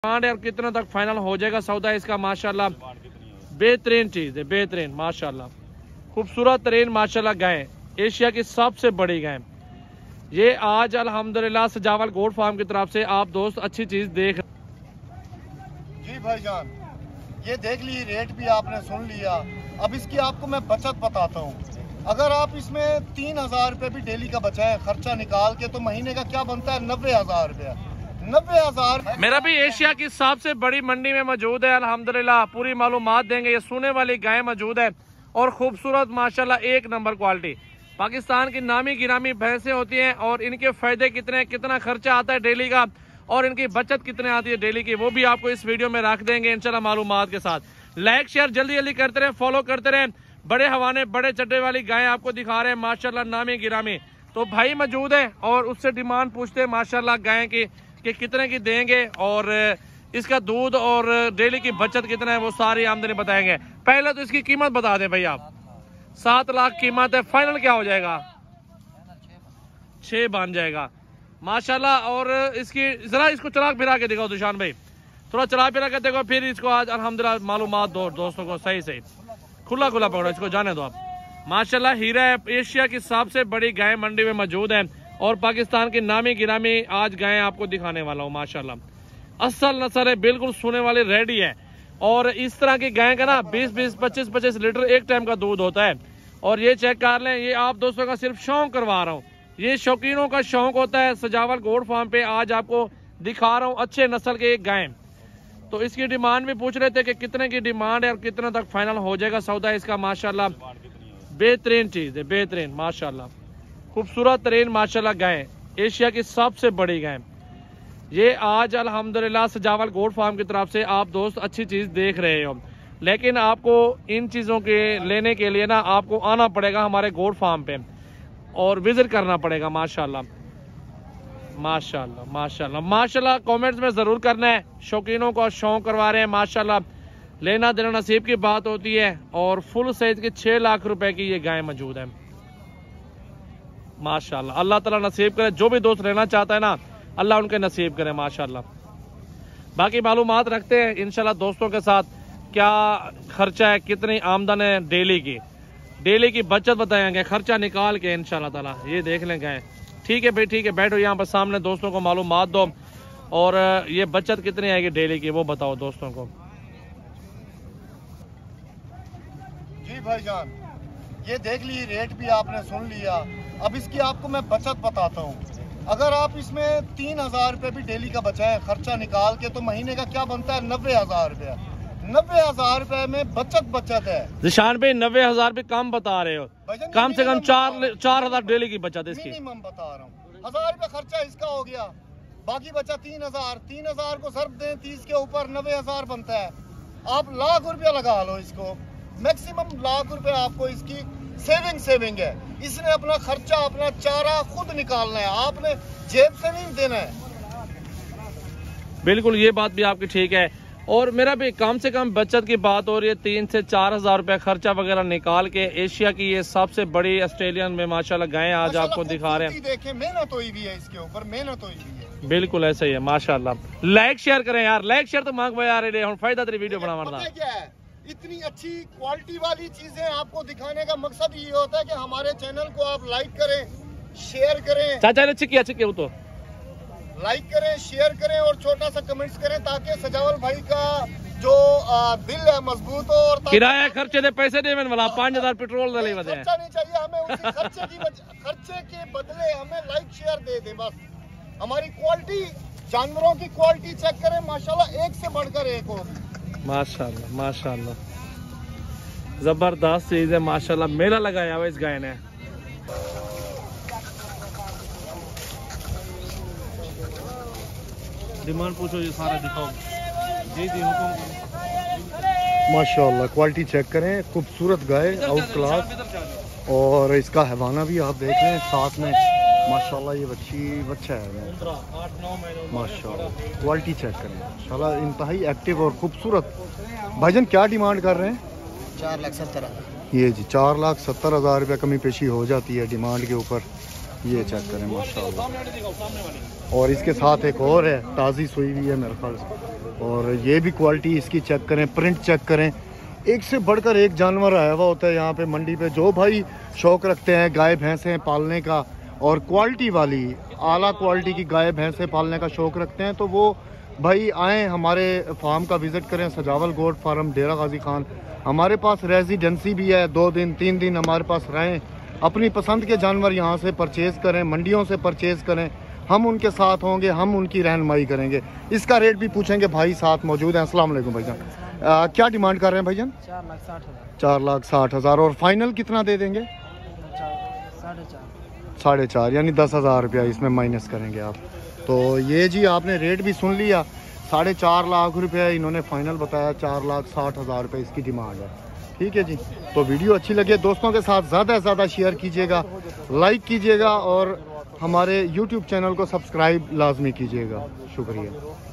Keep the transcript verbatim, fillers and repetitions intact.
यार कितना तक फाइनल हो जाएगा सौदा इसका? माशाल्लाह बेहतरीन चीज है, बेहतरीन माशाल्लाह, खूबसूरत तरीन माशाल्लाह गाय, एशिया की सबसे बड़ी गाय। ये आज अल्हम्दुलिल्लाह सजावल गोट फार्म की तरफ से आप दोस्त अच्छी चीज देख जी भाईजान, ये देख ली, रेट भी आपने सुन लिया। अब इसकी आपको मैं बचत बताता हूँ। अगर आप इसमें तीन हजार रुपये भी डेली का बचाए खर्चा निकाल के, तो महीने का क्या बनता है? नब्बे हजार रुपया। नब्बे हजार मेरा भी एशिया की सबसे बड़ी मंडी में मौजूद है अल्हम्दुलिल्लाह, पूरी मालूमात देंगे। ये सोने वाली गाय मौजूद है और खूबसूरत माशाल्लाह एक नंबर क्वालिटी। पाकिस्तान की नामी गिरामी भैंसें होती हैं और इनके फायदे कितने, कितना खर्चा आता है डेली का और इनकी बचत कितने आती है डेली की, वो भी आपको इस वीडियो में रख देंगे इंशाल्लाह मालूमात के साथ। लाइक शेयर जल्दी जल्दी करते रहे, फॉलो करते रहे। बड़े हवाने बड़े चड्डे वाली गायें आपको दिखा रहे हैं माशाल्लाह नामी गिरामी। तो भाई मौजूद है और उससे डिमांड पूछते हैं माशाल्लाह गाय की कि कितने की देंगे और इसका दूध और डेली की बचत कितना है, वो सारी आमदनी बताएंगे। पहले तो इसकी कीमत बता दें भाई आप। सात लाख कीमत है, फाइनल क्या हो जाएगा? छह बन जाएगा माशाल्लाह। और इसकी जरा इसको चला फिरा के दिखाओ दुशान भाई, थोड़ा चला फिरा के देखो, फिर इसको आज अल्हम्दुलिल्लाह मालूमात दो दोस्तों को। सही सही खुला खुला पकड़ो, इसको जाने दो आप। माशाल्लाह हीरा है, एशिया की सबसे बड़ी गाय मंडी में मौजूद है और पाकिस्तान की नामी गिरामी आज गाय आपको दिखाने वाला हूँ माशाल्लाह। असल नस्ल है, बिल्कुल सोने वाली रेडी है। और इस तरह की गाय का ना बीस बीस पच्चीस पच्चीस लीटर एक टाइम का दूध होता है। और ये चेक कर लें, ये आप दोस्तों का सिर्फ शौक करवा रहा हूँ, ये शौकीनों का शौक होता है। सजावल गोट फार्म पे आज आपको दिखा रहा हूँ अच्छे नस्ल के एक गाय। तो इसकी डिमांड भी पूछ रहे थे कि कितने की डिमांड है और कितना तक फाइनल हो जाएगा सौदा इसका? माशाल्लाह बेहतरीन चीज है, बेहतरीन माशाल्लाह, खूबसूरत तरीन माशाल्लाह गाय, एशिया की सबसे बड़ी गाय। ये आज अल्हम्दुलिल्लाह सजावल गोट फार्म की तरफ से आप दोस्त अच्छी चीज देख रहे हो। लेकिन आपको इन चीजों के लेने के लिए ना आपको आना पड़ेगा हमारे गोट फार्म पे और विजिट करना पड़ेगा माशाल्लाह माशाल्लाह माशाल्लाह माशाल्लाह। कमेंट्स में जरूर करना है, शौकीनों को शौक करवा रहे हैं माशाल्लाह। लेना देना नसीब की बात होती है। और फुल साइज की छह लाख रुपए की ये गाय मौजूद है माशाल्लाह। अल्लाह ताला नसीब करे, जो भी दोस्त लेना चाहता है ना अल्लाह उनके नसीब करे माशाल्लाह। बाकी मालूमात रखते हैं इंशाल्लाह दोस्तों के साथ, क्या खर्चा है, कितनी आमदन है डेली की, डेली की बचत बताएंगे खर्चा निकाल के इंशाल्लाह ताला। ये देख लें गाय, ठीक है भाई ठीक है, बैठो यहाँ पर सामने, दोस्तों को मालूमात दो और ये बचत कितनी आएगी डेली की वो बताओ दोस्तों को। जी भाईजान, ये देख ली, रेट भी आपने सुन लिया। अब इसकी आपको मैं बचत बताता हूँ। अगर आप इसमें तीन हजार रुपये भी डेली का बचाए खर्चा निकाल के, तो महीने का क्या बनता है? नब्बे हजार रुपया। नब्बे हजार रुपए में बचत बचत है। निशान भाई नब्बे हजार भी कम बता रहे हो, कम से कम चार चार हजार डेली की बचत है इसकी। मिनिमम बता रहा हूँ, हजार रुपया खर्चा इसका हो गया, बाकी बचा तीन हजार। तीन हजार को सर्फ दें तीस के ऊपर, नब्बे हजार बनता है। आप लाख रुपया लगा लो इसको, मैक्सिमम लाख रुपए आपको इसकी सेविंग सेविंग है। इसने अपना खर्चा अपना चारा खुद निकालना है, आपने जेब से नहीं देना है। बिल्कुल ये बात भी आपकी ठीक है। और मेरा भी कम से कम बचत की बात हो रही है, तीन से चार हजार रुपया खर्चा वगैरह निकाल के एशिया की ये सबसे बड़ी ऑस्ट्रेलियन में माशाल्लाह गायें आज आपको दिखा रहे हैं। देखें, मेहनत हुई भी है इसके ऊपर, मेहनत हुई भी है। बिल्कुल ऐसा ही है माशाल्लाह। लाइक शेयर करें यार, लाइक शेयर तो मांग यार, हम फायदा तेरी वीडियो बना मरना। क्या है, इतनी अच्छी क्वालिटी वाली चीजें आपको दिखाने का मकसद ये होता है कि हमारे चैनल को आप लाइक करें, शेयर करें। चाचा चिकिया चिकिया वो तो लाइक करें, शेयर करें और छोटा सा कमेंट्स करें, ताकि सजावल भाई का जो आ, दिल है मजबूत हो। और किराया खर्चे दे पैसे दे वाला पाँच हजार पेट्रोल दे खर्चा नहीं चाहिए हमें, उसी खर्चे की खर्चे के बदले हमें लाइक शेयर दे दे बस। हमारी क्वालिटी, जानवरों की क्वालिटी चेक करें माशाल्लाह, एक से बढ़कर एक होगी माशाल्लाह माशाल्लाह, जबरदस्त चीज है माशाल्लाह। मेला लगाया हुआ इस गाय ने। डिमांड पूछो, ये सारा दिखाओ। जी जी हुक्म। माशाल्लाह क्वालिटी चेक करें, खूबसूरत गाय, आउट क्लास। और इसका हैवाना भी आप देख लें साथ में माशाल्लाह। ये बच्ची बच्चा है माशाल्लाह, क्वालिटी चेक करें माशाल्लाह, इंतहाई एक्टिव और खूबसूरत। भाईजान क्या डिमांड कर रहे हैं? चार लाख सत्तर हजार। ये जी चार लाख सत्तर हजार रुपया कमी पेशी हो जाती है डिमांड के ऊपर। ये चेक करें माशाल्लाह। और इसके साथ एक और है, ताज़ी सुई हुई है मेरे ख्याल से। और ये भी क्वालिटी इसकी चेक करें, प्रिंट चेक करें। एक से बढ़कर एक जानवर आया हुआ होता है यहाँ पे मंडी पे। जो भाई शौक़ रखते हैं गाय भैंसें पालने का और क्वालिटी वाली आला क्वालिटी की गाय भैंसें पालने का शौक़ रखते हैं, तो वो भाई आएँ हमारे फार्म का विज़िट करें, सजावल गोट फार्म डेरा गाजी खान। हमारे पास रेजिडेंसी भी है, दो दिन तीन दिन हमारे पास रहें, अपनी पसंद के जानवर यहाँ से परचेज़ करें, मंडियों से परचेज़ करें। हम उनके साथ होंगे, हम उनकी रहनुमाई करेंगे। इसका रेट भी पूछेंगे, भाई साथ मौजूद हैं। अस्सलाम वालेकुम भाईजान। आ, क्या डिमांड कर रहे हैं भाईजान? चार लाख साठ हज़ार। चार लाख साठ हज़ार। और फाइनल कितना दे देंगे? साढ़े चार। साढ़े चार यानी दस हज़ार रुपया इसमें माइनस करेंगे आप। तो ये जी आपने रेट भी सुन लिया, साढ़े चार लाख रुपया इन्होंने फाइनल बताया, चार लाख साठ हज़ार रुपये इसकी डिमांड है। ठीक है जी। तो वीडियो अच्छी लगे दोस्तों के साथ ज़्यादा से ज़्यादा शेयर कीजिएगा, लाइक कीजिएगा और हमारे यूट्यूब चैनल को सब्सक्राइब लाजमी कीजिएगा। शुक्रिया।